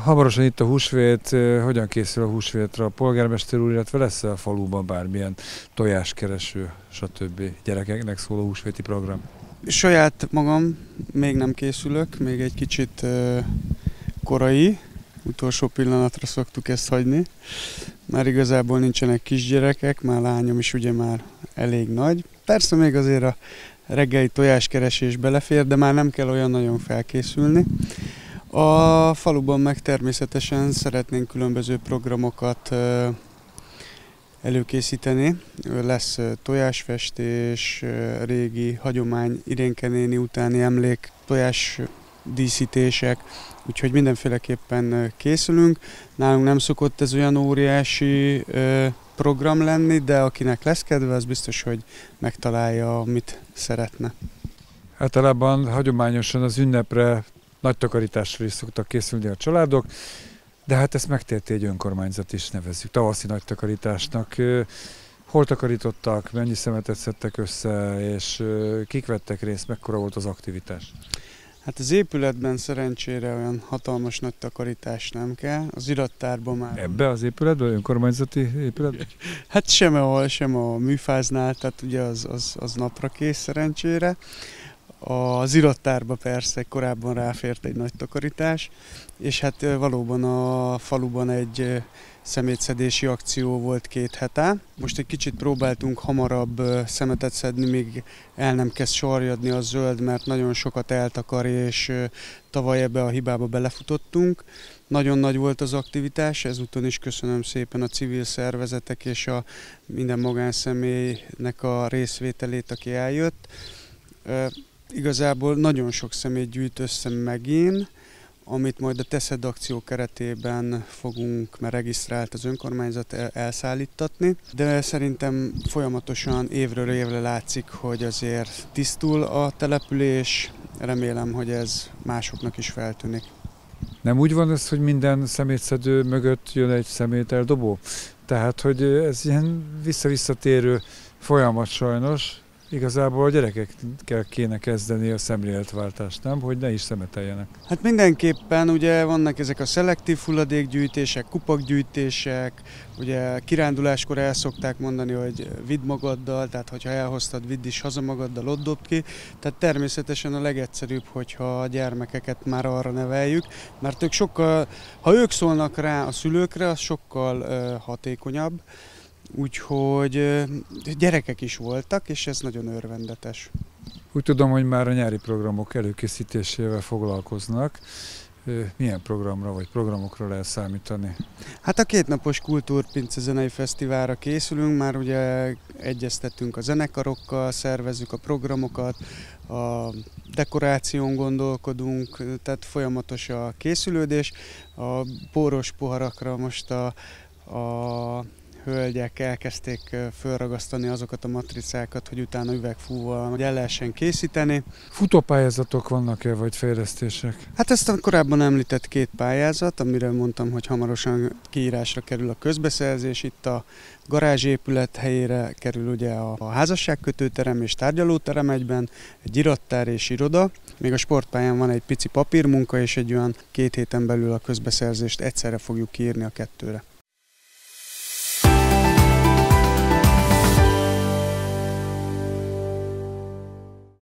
Hamarosan itt a húsvét, hogyan készül a húsvétra a polgármester úr, illetve lesz a faluban bármilyen tojáskereső, stb. Gyerekeknek szóló húsvéti program? Saját magam még nem készülök, még egy kicsit korai, utolsó pillanatra szoktuk ezt hagyni. Már igazából nincsenek kisgyerekek, már lányom is ugye már elég nagy. Persze még azért a reggeli tojáskeresés belefér, de már nem kell olyan nagyon felkészülni. A faluban meg természetesen szeretnénk különböző programokat előkészíteni. Lesz tojásfestés, régi hagyomány, Irénke néni utáni emlék, tojás díszítések, úgyhogy mindenféleképpen készülünk. Nálunk nem szokott ez olyan óriási program lenni, de akinek lesz kedve, az biztos, hogy megtalálja, amit szeretne. Általában hagyományosan az ünnepre nagy takarításra is szoktak készülni a családok, de hát ezt megteheti egy önkormányzat is, nevezzük tavaszi nagy takarításnak. Hol takarítottak, mennyi szemetet szedtek össze, és kik vettek részt, mekkora volt az aktivitás? Hát az épületben szerencsére olyan hatalmas nagy takarítás nem kell, az irattárban már... Ebbe az épületben, önkormányzati épületben? Hát sem a műfáznál, tehát ugye az napra kész szerencsére. Az irattárba persze korábban ráfért egy nagy takarítás, és hát valóban a faluban egy szemétszedési akció volt 2 hete. Most egy kicsit próbáltunk hamarabb szemetet szedni, még el nem kezd sarjadni a zöld, mert nagyon sokat eltakar, és tavaly ebbe a hibába belefutottunk. Nagyon nagy volt az aktivitás, ezúton is köszönöm szépen a civil szervezetek és a minden magánszemélynek a részvételét, aki eljött. Igazából nagyon sok szemét gyűjt össze megint, amit majd a Teszed akció keretében fogunk, mert regisztrált az önkormányzat elszállítatni, de szerintem folyamatosan évről évre látszik, hogy azért tisztul a település, remélem, hogy ez másoknak is feltűnik. Nem úgy van ez, hogy minden szemétszedő mögött jön egy szemételdobó? Tehát, hogy ez ilyen visszavisszatérő folyamat sajnos. Igazából a gyerekekkel kéne kezdeni a szemléletváltást, nem? Hogy ne is szemeteljenek. Hát mindenképpen ugye vannak ezek a szelektív hulladékgyűjtések, kupakgyűjtések, ugye kiránduláskor el szokták mondani, hogy vidd magaddal, tehát hogyha elhoztad, vidd is haza magaddal, ott dobd ki. Tehát természetesen a legegyszerűbb, hogyha a gyermekeket már arra neveljük, mert ők sokkal, ha ők szólnak rá a szülőkre, az sokkal hatékonyabb. Úgyhogy gyerekek is voltak, és ez nagyon örvendetes. Úgy tudom, hogy már a nyári programok előkészítésével foglalkoznak. Milyen programra vagy programokra lehet számítani? Hát a 2 napos Kultúrpince zenei fesztiválra készülünk, már ugye egyeztettünk a zenekarokkal, szervezzük a programokat, a dekoráción gondolkodunk, tehát folyamatos a készülődés. A poros poharakra most a hölgyek elkezdték felragasztani azokat a matricákat, hogy utána üvegfúval el lehessen készíteni. Futópályázatok vannak-e, vagy fejlesztések? Hát ezt a korábban említett 2 pályázat, amire mondtam, hogy hamarosan kiírásra kerül a közbeszerzés. Itt a garázsépület helyére kerül ugye a házasságkötőterem és tárgyalóterem egyben, egy irattár és iroda. Még a sportpályán van egy pici papírmunka, és egy olyan 2 héten belül a közbeszerzést egyszerre fogjuk kiírni a 2-re.